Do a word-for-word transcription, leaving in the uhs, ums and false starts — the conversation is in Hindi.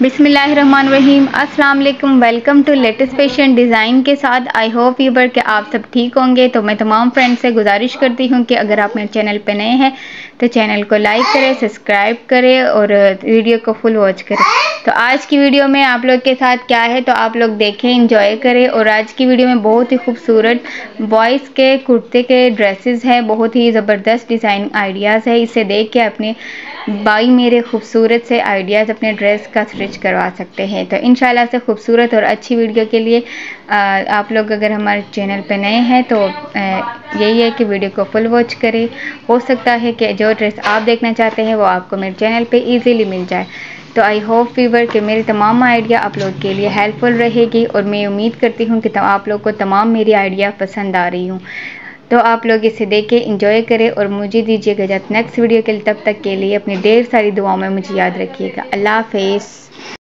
बिस्मिल्लाहिर्रहमानिर्रहीम। अस्सलाम वालेकुम। Welcome to latest fashion design के साथ। आई होप व्यूअर कि आप सब ठीक होंगे। तो मैं तमाम फ्रेंड्स से गुजारिश करती हूँ कि अगर आप मेरे चैनल पे नए हैं तो चैनल को लाइक करें, सब्सक्राइब करें और वीडियो को फुल वॉच करें। तो आज की वीडियो में आप लोग के साथ क्या है तो आप लोग देखें, इंजॉय करें। और आज की वीडियो में बहुत ही खूबसूरत बॉयज़ के कुर्ते के ड्रेसेस है, बहुत ही ज़बरदस्त डिज़ाइन आइडियाज़ है। इसे देख के अपने बाई मेरे खूबसूरत से आइडियाज़ अपने ड्रेस का स्टिच करवा सकते हैं। तो इंशाल्लाह से खूबसूरत और अच्छी वीडियो के लिए आ, आप लोग अगर हमारे चैनल पे नए हैं तो यही है कि वीडियो को फुल वॉच करें। हो सकता है कि जो ड्रेस आप देखना चाहते हैं वो आपको मेरे चैनल पे इजीली मिल जाए। तो आई होप व्यूअर कि मेरे तमाम आइडिया आप लोग के लिए हेल्पफुल रहेगी और मैं उम्मीद करती हूँ कि आप लोग को तमाम मेरी आइडिया पसंद आ रही हूँ। तो आप लोग इसे देखें, एंजॉय करें और मुझे दीजिएगा इजाज़त नेक्स्ट वीडियो के लिए। तब तक के लिए अपनी ढेर सारी दुआओं में मुझे याद रखिएगा। अल्लाह हाफ़िज़।